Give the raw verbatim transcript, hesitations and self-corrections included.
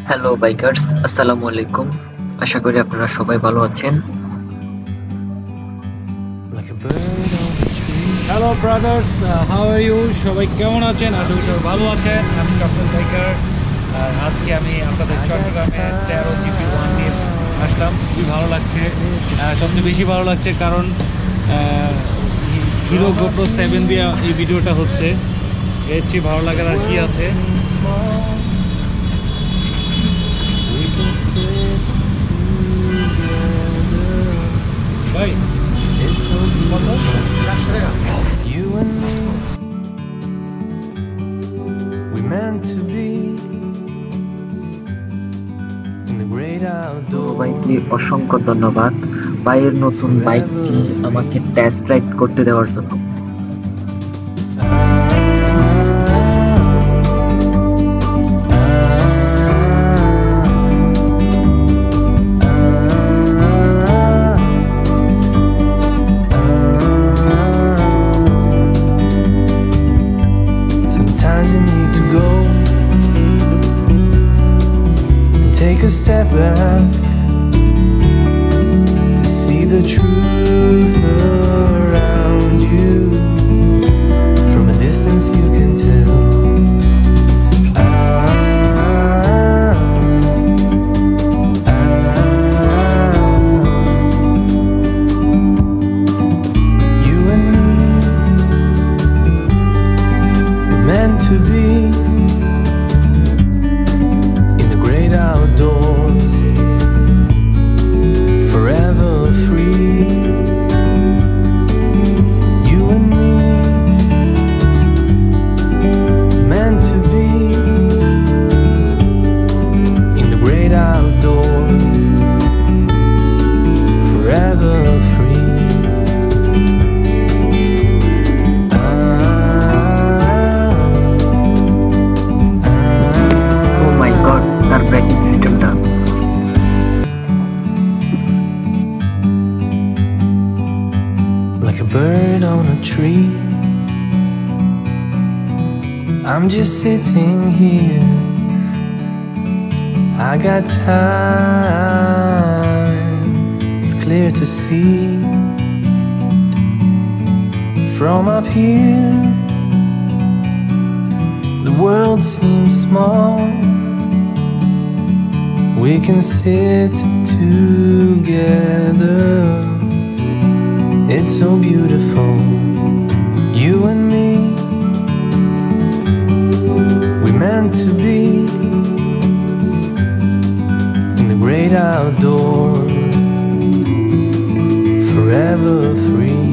Hello bikers, আসসালামু আলাইকুম। আশা করি আপনারা সবাই ভালো আছেন। Hello brothers, how are you? সবাই কেমন আছেন? আশা করি সবাই ভালো আছেন। আমি চট্টগ্রাম বাইকার, আর আজকে আমি আপনাদের চট্টগ্রামে তেরো জিপি ওয়ান নিয়ে আসলাম। খুবই ভালো লাগছে, সবচেয়ে বেশি ভালো লাগছে কারণ হিরো গোপ্রো সেভেন দিয়ে এই ভিডিওটা হচ্ছে। এর চেয়ে ভালো লাগার আর কি আছে? ভাই You and me, we meant to be in the great outdoors. ভাইকে অসংখ্য ধন্যবাদ ভাইয়ের নতুন বাইকটি আমাকে টেস্ট রাইড করতে দেওয়ার জন্য। Sometimes you need to go and take a step back to see the truth around you. From a distance you can tell. Ah, ah, ah. You and me, meant to be in the great outdoors, forever free. You and me, meant to be in the great outdoors, forever free. তার braking সিস্টেমটা like a bird on a tree. I'm just sitting here, I got time, it's clear to see. From up here the world seems small. We can sit together, it's so beautiful. You and me, we meant to be in the great outdoors, forever free.